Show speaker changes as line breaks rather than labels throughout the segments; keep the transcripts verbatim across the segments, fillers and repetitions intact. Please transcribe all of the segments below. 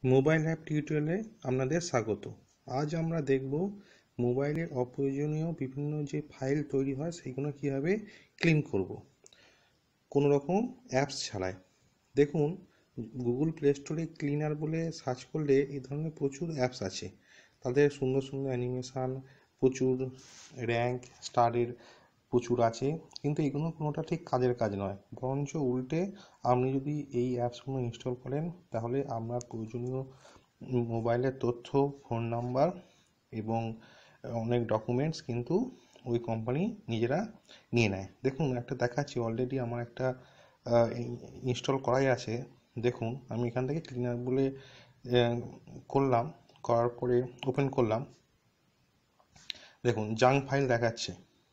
Mobile app টিউটোরিয়ালে আপনাদের স্বাগত। আজ আমরা দেখব মোবাইলের অপ্রয়োজনীয় বিভিন্ন যে ফাইল তৈরি হয় সেইগুলো কীভাবে ক্লিন করব কোনো রকম অ্যাপস ছাড়াই। দেখুন, গুগল প্লে স্টোরে ক্লিনার বলে সার্চ করলে এই ধরনের প্রচুর অ্যাপস আছে। তাদের সুন্দর সুন্দর অ্যানিমেশান, প্রচুর র্যাঙ্ক স্টারের প্রচুর আছে, কিন্তু এগুলো কোনোটা ঠিক কাজের কাজ নয়। বরঞ্চ উল্টে আপনি যদি এই অ্যাপসগুলো ইনস্টল করেন তাহলে আপনার প্রয়োজনীয় মোবাইলের তথ্য, ফোন নাম্বার এবং অনেক ডকুমেন্টস কিন্তু ওই কোম্পানি নিজেরা নিয়ে নেয়। দেখুন, একটা দেখাচ্ছি, অলরেডি আমার একটা ইনস্টল করাই আছে। দেখুন, আমি এখান থেকে ক্লিনার বলে করলাম, করার পরে ওপেন করলাম। দেখুন, জাঙ্ক ফাইল দেখাচ্ছে,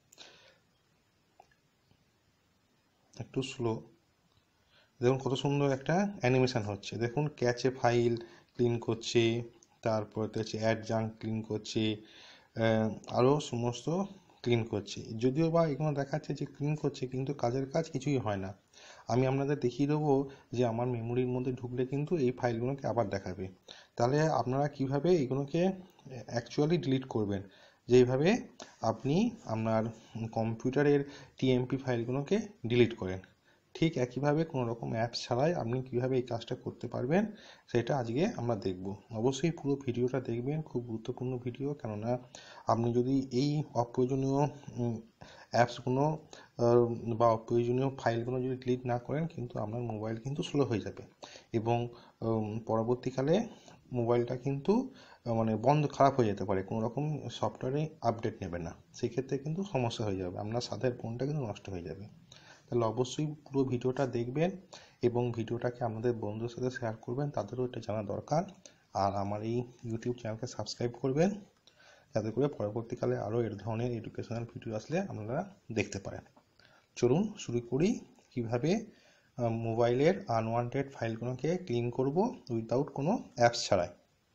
একটু স্লো। দেখুন কত সুন্দর একটা অ্যানিমেশন হচ্ছে। দেখুন, ক্যাচে ফাইল ক্লিন করছে, তারপর হচ্ছে অ্যাড জাঙ্ক ক্লিন করছে, আরও সমস্ত ক্লিন করছে। যদিও বা এগুলো দেখাচ্ছে যে ক্লিন করছে, কিন্তু কাজের কাজ কিছুই হয় না। আমি আপনাদের দেখিয়ে দেবো যে আমার মেমোরির মধ্যে ঢুকলে কিন্তু এই ফাইলগুলোকে আবার দেখাবে। তাহলে আপনারা কিভাবে এগুলোকে অ্যাকচুয়ালি ডিলিট করবেন, যেইভাবে আপনি আপনার কম্পিউটারের টিএমপি ফাইলগুলোকে ডিলিট করেন, ঠিক একইভাবে কোনো রকম অ্যাপস ছাড়াই আপনি কীভাবে এই কাজটা করতে পারবেন সেটা আজকে আমরা দেখব। অবশ্যই পুরো ভিডিওটা দেখবেন, খুব গুরুত্বপূর্ণ ভিডিও। কেননা আপনি যদি এই অপ্রয়োজনীয় অ্যাপসগুলো বা অপ্রয়োজনীয় ফাইলগুলো যদি ডিলিট না করেন, কিন্তু আপনার মোবাইল কিন্তু স্লো হয়ে যাবে এবং পরবর্তীকালে মোবাইলটা কিন্তু মানে বন্ধ খারাপ হয়ে যেতে পারে, কোনো রকম সফটওয়্যারে আপডেট নেবে না। সেক্ষেত্রে কিন্তু সমস্যা হয়ে যাবে, আপনার সাথে ফোনটা কিন্তু নষ্ট হয়ে যাবে। তাহলে অবশ্যই পুরো ভিডিওটা দেখবেন এবং ভিডিওটাকে আপনাদের বন্ধুদের সাথে শেয়ার করবেন, তাদেরও এটা জানা দরকার। আর আমার এই ইউটিউব চ্যানেলকে সাবস্ক্রাইব করবেন, যাতে করে পরবর্তীকালে আরও এর ধরনের এডুকেশনাল ভিডিও আসলে আপনারা দেখতে পারেন। চলুন শুরু করি কিভাবে মোবাইলের আনওয়ান্টেড ফাইলগুলোকে ক্লিন করব উইদাউট কোনো অ্যাপস ছাড়াই।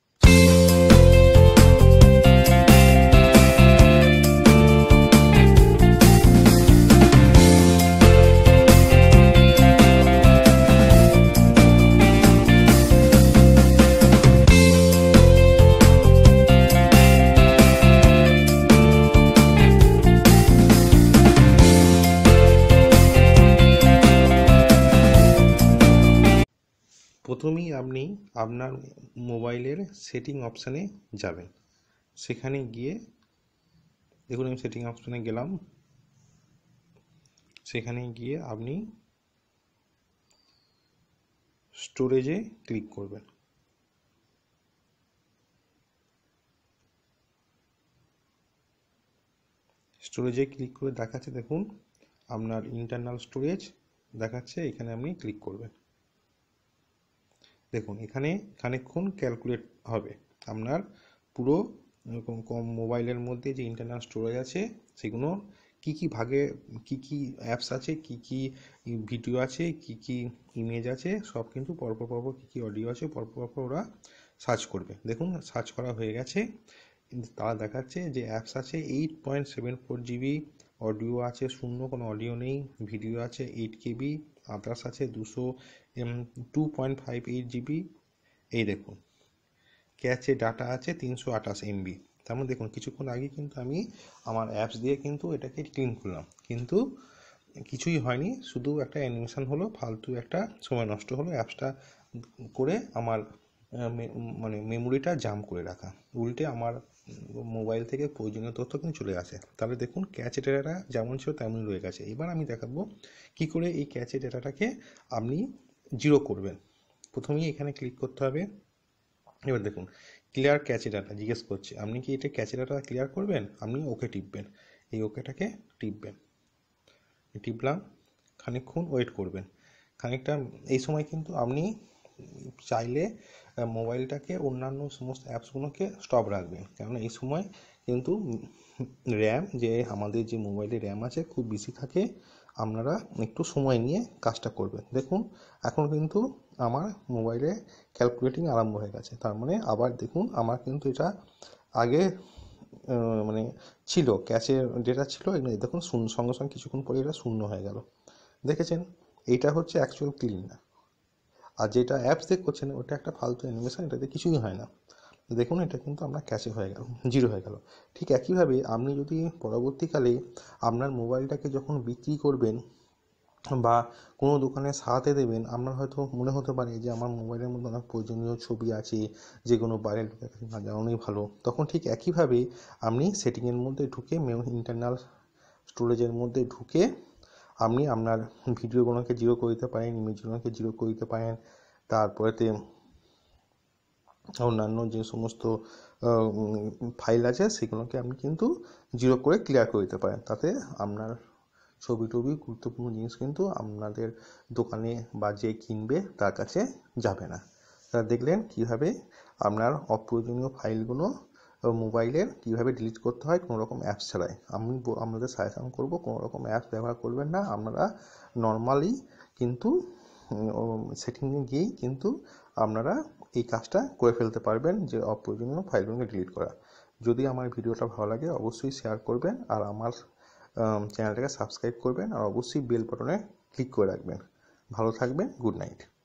প্রথমেই আপনি আপনার মোবাইলের সেটিং অপশানে যাবেন। সেখানে গিয়ে দেখুন, আমি সেটিং অপশানে গেলাম। সেখানে গিয়ে আপনি স্টোরেজে ক্লিক করবেন। স্টোরেজে ক্লিক করে দেখাচ্ছে, দেখুন আপনার ইন্টারনাল স্টোরেজ দেখাচ্ছে, এখানে আপনি ক্লিক করবেন। দেখুন, এখানে খানিকক্ষণ ক্যালকুলেট হবে আপনার পুরো মোবাইলের মধ্যে যে ইন্টারনাল স্টোরেজ আছে সেগুলো কি কি ভাগে কি কি অ্যাপস আছে, কি কি ভিডিও আছে, কি কি ইমেজ আছে, সব কিন্তু পরপর পরপর কী কী অডিও আছে পরপর পরপর ওরা সার্চ করবে। দেখুন, সার্চ করা হয়ে গেছে। কিন্তু তারা দেখাচ্ছে যে অ্যাপস আছে eight point seven four GB, audio আছে শূন্য, কোনো অডিও নেই, ভিডিও আছে এইট কেবি, আদার্স আছে দুশো two point five eight GB. এই দেখুন, ক্যাচে ডাটা আছে তিনশো আঠাশ এমবি। তার মধ্যে দেখুন, কিছুক্ষণ আগে কিন্তু আমি আমার অ্যাপস দিয়ে কিন্তু এটাকে ক্লিন করলাম, কিন্তু কিছুই হয়নি, শুধু একটা অ্যানিমেশন হলো, ফালতু একটা সময় নষ্ট হলো অ্যাপসটা করে আমার মানে মেমোরিটা জাম করে রাখা। উল্টে আমার মোবাইল থেকে প্রয়োজনীয় তথ্য কিন্তু চলে আসে। তাহলে দেখুন, ক্যাচে ডেটাটা যেমন ছিল তেমনই রয়ে গেছে। এবার আমি দেখাবো কি করে এই ক্যাচে ডেটাটাকে আপনি জিরো করবেন। প্রথমেই এখানে ক্লিক করতে হবে। এবার দেখুন, ক্লিয়ার ক্যাচে ডাটা জিজ্ঞেস করছে, আপনি কি এটা ক্যাচে ডাটা ক্লিয়ার করবেন? আপনি ওকে টিপবেন, এই ওকেটাকে টিপবেন। টিপলাম, খানিকক্ষণ ওয়েট করবেন। খানিকটা এই সময় কিন্তু আপনি চাইলে মোবাইলটাকে অন্যান্য সমস্ত অ্যাপসগুলোকে স্টপ রাখবেন, কারণ এই সময় কিন্তু র্যাম, যে আমাদের যে মোবাইলে র্যাম আছে খুব বেশি থাকে। আপনারা একটু সময় নিয়ে কাজটা করবেন। দেখুন, এখন কিন্তু আমার মোবাইলে ক্যালকুলেটিং আরম্ভ হয়ে গেছে। তার মানে আবার দেখুন, আমার কিন্তু এটা আগে মানে ছিল, ক্যাচে ডেটা ছিল, দেখুন শূন্য, সঙ্গে সঙ্গে কিছুক্ষণ পরে এটা শূন্য হয়ে গেল। দেখেছেন, এইটা হচ্ছে অ্যাকচুয়াল ক্লিন না। আর যেটা অ্যাপস দিয়ে করছেন ওটা একটা ফালতু অ্যানিমেশন, এটাতে কিছুই হয় না। দেখুন এটা কিন্তু আপনার ক্যাশে হয়ে গেল, জিরো হয়ে গেল। ঠিক একইভাবে আপনি যদি পরবর্তীকালে আপনার মোবাইলটাকে যখন বিক্রি করবেন বা কোনো দোকানে সারাতে দেবেন, আপনার হয়তো মনে হতে পারে যে আমার মোবাইলের মধ্যে অনেক প্রয়োজনীয় ছবি আছে যেগুলো বাইরের লোকের কাছে না জানানোই ভালো, তখন ঠিক একইভাবে আপনি সেটিংয়ের মধ্যে ঢুকে ইন্টারনাল স্টোরেজের মধ্যে ঢুকে আপনি আপনার ভিডিওগুলোকে জিরো করে দিতে পারেন, ইমেজগুলোকে জিরো করে দিতে পারেন, তারপরেতে অন্যান্য যে সমস্ত ফাইল আছে সেগুলোকে আপনি কিন্তু জিরো করে ক্লিয়ার করে দিতে পারেন। তাতে আপনার ছবি টবি গুরুত্বপূর্ণ জিনিস কিন্তু আপনাদের দোকানে বা যে কিনবে তার কাছে যাবে না। তা দেখলেন কীভাবে আপনার অপ্রয়োজনীয় ফাইলগুলো মোবাইলের কীভাবে ডিলিট করতে হয় কোনো রকম অ্যাপস ছাড়াই। আমি আপনাদের সাজেশন করব কোনো রকম অ্যাপস ব্যবহার করবেন না, আপনারা নর্মালি কিন্তু সেটিংয়ে গিয়েই কিন্তু আপনারা এই কাজটা করে ফেলতে পারবেন, যে অপ্রয়োজনীয় ফাইলগুলোকে ডিলিট করা। যদি আমার ভিডিওটা ভালো লাগে অবশ্যই শেয়ার করবেন, আর আমার চ্যানেলটাকে সাবস্ক্রাইব করবেন, আর অবশ্যই বেল বাটনে ক্লিক করে রাখবেন। ভালো থাকবেন, গুড নাইট।